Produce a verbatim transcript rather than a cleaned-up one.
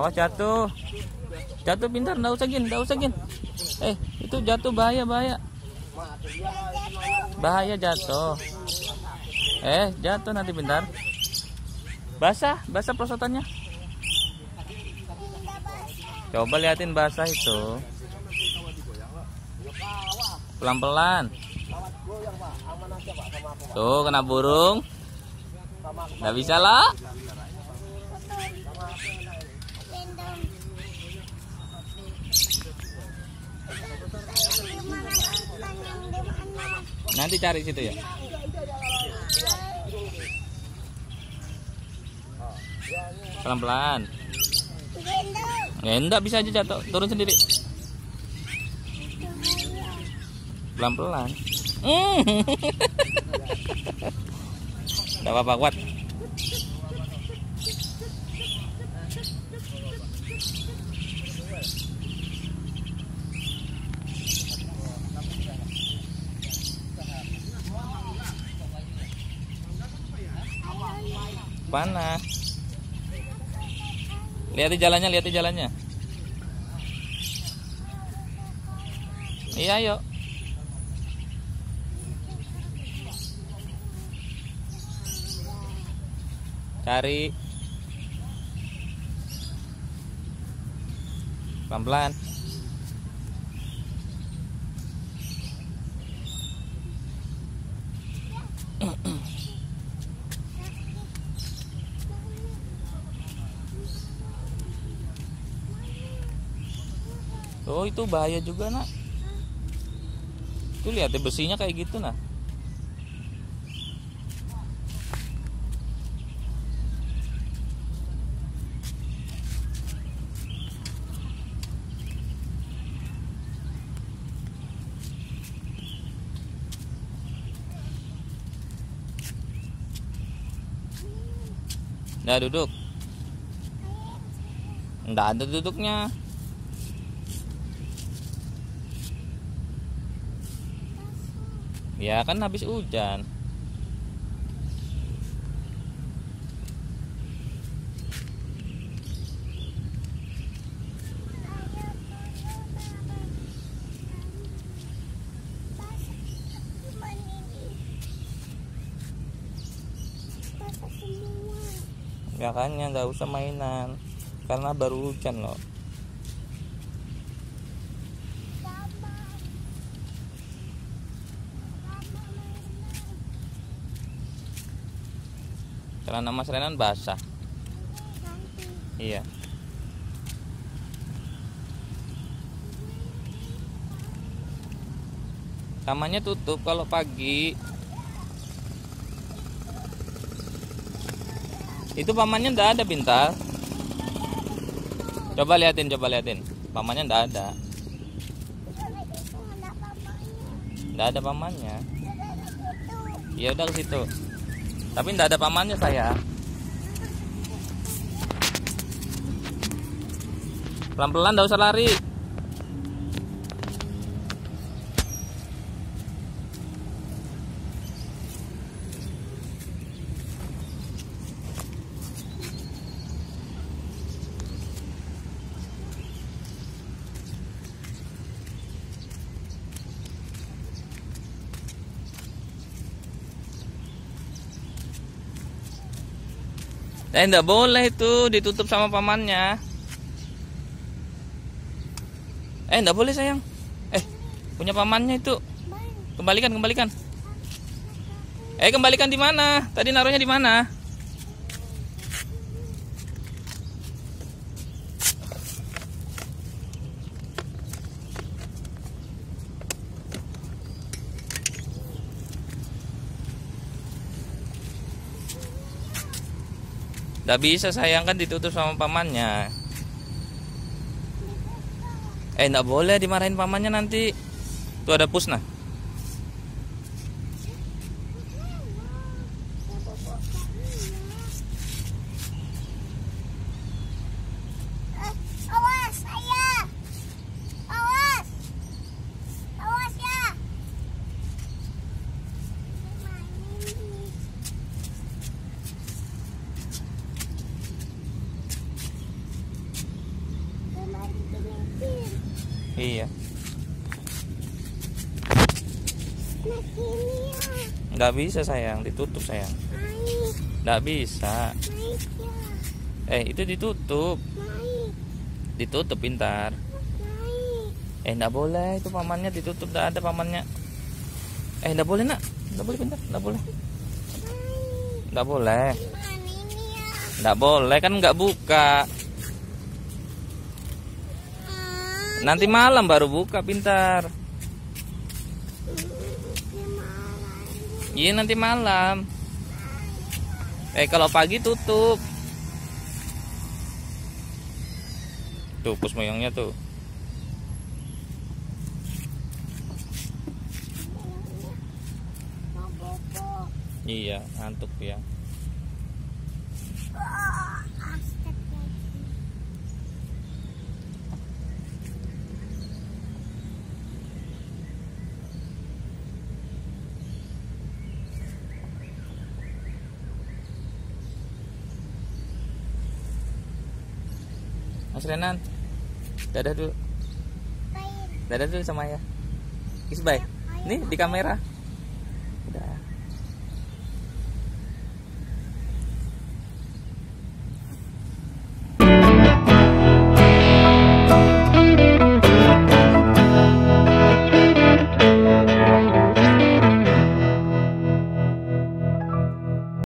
Awas jatuh. Jatuh pintar, enggak usah gin, enggak usah gin. Eh, itu jatuh bahaya, bahaya. Bahaya jatuh. Eh, jatuh nanti pintar. Basah, basah perosotannya. Coba liatin basah itu. Pelan-pelan. Tuh, kena burung. Nggak bisa lah. Nanti cari situ ya. Pelan-pelan. Ya enggak, bisa aja jatuh, turun sendiri. Pelan-pelan. Enggak apa-apa, kuat. Panas. Lihat di jalannya, lihat di jalannya. Iya, yuk. Cari. Pelan-pelan. Oh, itu bahaya juga, nak. Tuh lihat deh, besinya kayak gitu, nah. Nah, duduk. Nggak ada duduknya. Ya kan habis hujan. Ya kan, ya nggak usah mainan karena baru hujan loh. Celana Mas Renan basah. Iya. Tamannya tutup kalau pagi. Itu pamannya ndak ada, Pintar. Coba liatin, coba liatin. Pamannya ndak ada. Ndak ada pamannya. Ya udah ke situ. Tapi ndak ada pamannya, saya. Pelan-pelan, ndak usah lari. Eh, enggak boleh itu ditutup sama pamannya. Eh, enggak boleh sayang. Eh, punya pamannya itu. Kembalikan, kembalikan. Eh, kembalikan di mana? Tadi naruhnya di mana? Nggak bisa sayang, kan ditutup sama pamannya. Eh, nggak boleh dimarahin pamannya nanti. Tuh ada pusna. Awas, ayah. Awas. Awas ya. mandi dengan pin. Iya. Nah sini ya. Nggak bisa sayang, ditutup sayang. Naik, Nggak bisa. naik ya. Eh itu ditutup, Naik, ditutup pintar. naik. Eh nggak boleh, itu pamannya ditutup, nggak ada pamannya. Eh nggak boleh nak, nggak boleh pintar, nggak boleh, Naik. nggak boleh, Mana ini ya? nggak boleh kan nggak buka. Ah, Nanti malam baru buka pintar. gimana ini? Iya nanti malam. Eh kalau pagi tutup. Tuh pus moyongnya tuh. Mau bobo. Iya ngantuk ya. Oh, astagfirullahaladzim. Mas Renan, dadah dulu, Baik. dadah dulu sama ayah. Kiss bye. Nih di kamera.